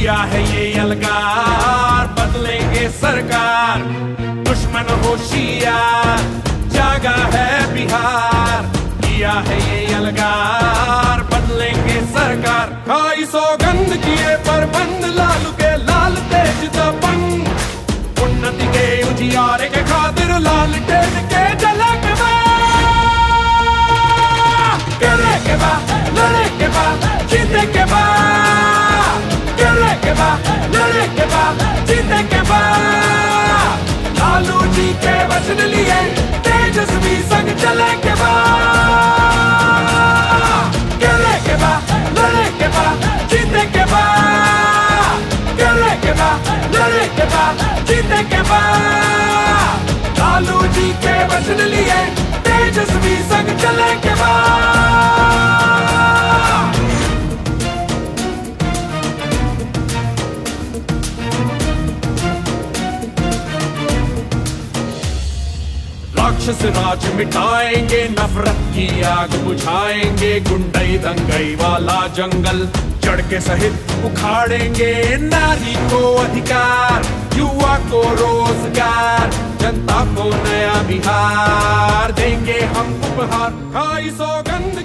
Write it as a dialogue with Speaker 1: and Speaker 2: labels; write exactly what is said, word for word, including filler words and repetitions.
Speaker 1: किया है ये अलगार, बदलेंगे सरकार, दुश्मन होशियार, जागा है बिहार। किया है ये अलगार, बदलेंगे सरकार, खाई सौगंध किए पर बंद लालू के लाल तेज दबंग, उन्नति के उजियारे के खातिर लाल टेन के जला के बा, करे के बा, लड़े के बा, जीते के बा, करे के बा, लड़े के बा, जीते के बा। लालू जी के वचन लिए तेजस्वी संग चले के बा, करे के बा, लड़े के बा, जीते के बा, करे के बा, लड़े के बा, जीते के बा। लालू जी के वचन लिए तेजस्वी संग चले के बा। राक्षस राज मिटाएंगे, नफरत की आग बुझाएंगे, गुंडई दंगई वाला जंगल जड़ के सहित उखाड़ेंगे। नारी को अधिकार, युवा को रोजगार, जनता को नया बिहार देंगे हम उपहार। खाई सौगंध